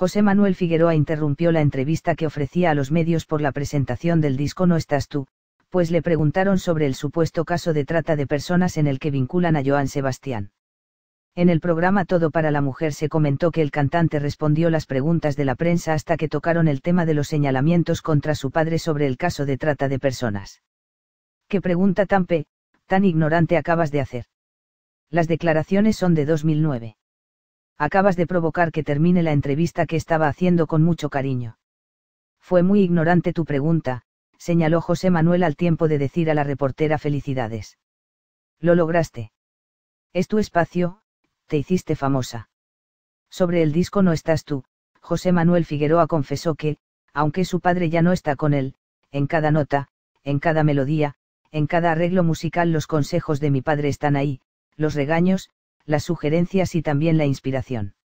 José Manuel Figueroa interrumpió la entrevista que ofrecía a los medios por la presentación del disco No estás tú, pues le preguntaron sobre el supuesto caso de trata de personas en el que vinculan a Joan Sebastián. En el programa Todo para la Mujer se comentó que el cantante respondió las preguntas de la prensa hasta que tocaron el tema de los señalamientos contra su padre sobre el caso de trata de personas. ¿Qué pregunta tan ignorante acabas de hacer? Las declaraciones son de 2009. Acabas de provocar que termine la entrevista que estaba haciendo con mucho cariño. Fue muy ignorante tu pregunta, señaló José Manuel al tiempo de decir a la reportera felicidades. Lo lograste. Es tu espacio, te hiciste famosa. Sobre el disco No estás tú, José Manuel Figueroa confesó que, aunque su padre ya no está con él, en cada nota, en cada melodía, en cada arreglo musical los consejos de mi padre están ahí, los regaños, las sugerencias y también la inspiración.